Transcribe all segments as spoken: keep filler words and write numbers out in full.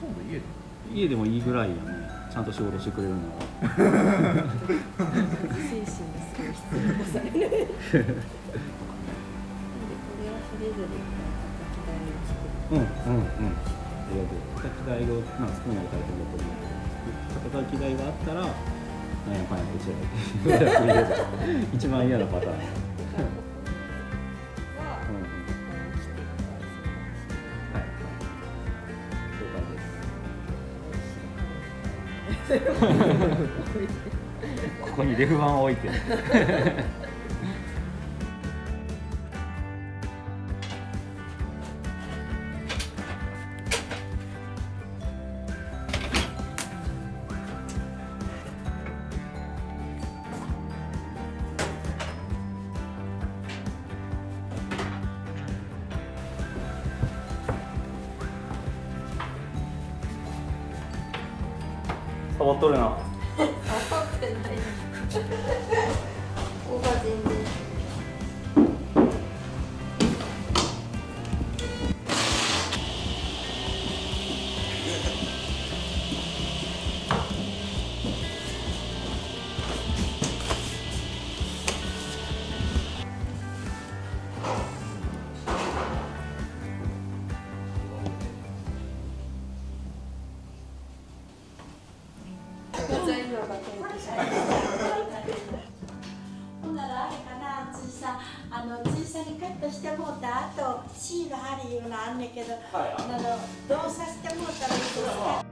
とんど家で家でもいいぐらいやね、ちゃんと仕事してくれるのは。 精神がすごい必要される。なんでこれはそれぞれ叩き台を作る。 うんうんうん。ありがとう。叩き台をなんか少ないタイプだと思うけど、叩き台があったらなんやかんやこちらで一番嫌なパターン。ここにレフ板を置いてサボっとるな。 サボってない。ここが全然。 ほんならあれかな、ついさ、あのついさにカットしてもうた後シール貼りいうのあんねんけど、はい、あのどうさせてもうたらいいですか。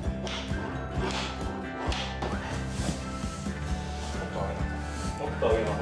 もっと上げな。